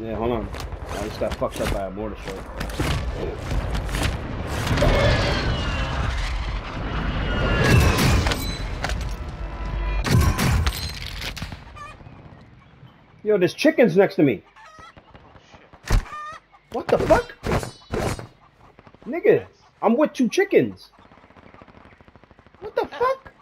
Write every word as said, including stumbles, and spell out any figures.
Yeah, hold on. I just got fucked up by a mortar strike. Yo, there's chickens next to me. Oh shit. What the fuck? Nigga, I'm with two chickens. What the fuck?